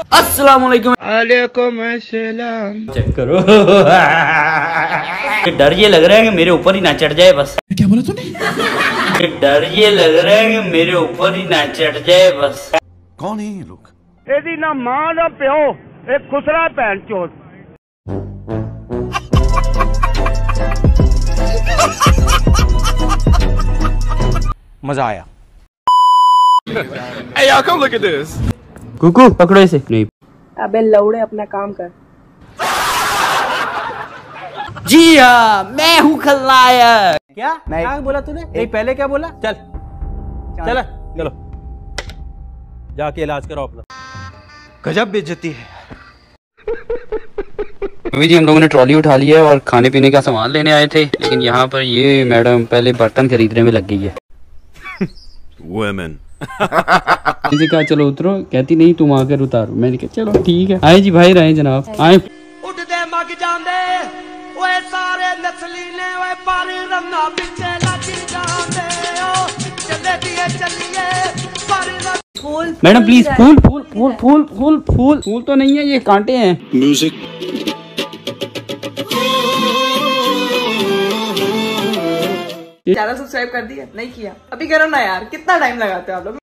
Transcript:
अस्सलाम वालेकुम। वालेकुम अस्सलाम। चेक करो। डर ये लग रहा है कि मेरे ऊपर ही ना चढ़ जाए बस। क्या बोला तूने? डर ये लग रहा है कि मेरे ऊपर ही ना चढ़ जाए बस। कौन है ये लोग? एदी ना मां ना प्यो, एक खुसरा भैन चोद। मजा आया। Hey y'all, come look at this. Kuku पकड़ो इसे। नहीं। अबे लौड़े अपना काम कर। जी हाँ, मैं हूँ खलनायक। क्या बोला तूने? नहीं पहले क्या बोला? चल चलो जाके इलाज कराओ अपना। गजब बेइज्जती है। अभी जी हम लोगों ने ट्रॉली उठा लिया है और खाने पीने का सामान लेने आए थे, लेकिन यहाँ पर ये मैडम पहले बर्तन खरीदने में लग गई है। Women. किसी कहा चलो उतरो, कहती नहीं तुम आकर उतारो। मैंने कहा चलो ठीक है। आए जी भाई रहे जनाब आए। उठदे मग जांदे ओए सारे नस्लीने ओए पारी रन्ना पिछे लगी जांदे ओ चले दिए चलिए पारी फूल। मैडम प्लीज फूल फूल फूल फूल फूल फूल फूल तो नहीं है, ये कांटे हैं। Music. चैनल सब्सक्राइब कर दिया? नहीं किया? अभी करो ना यार, कितना टाइम लगाते हो आप लोग।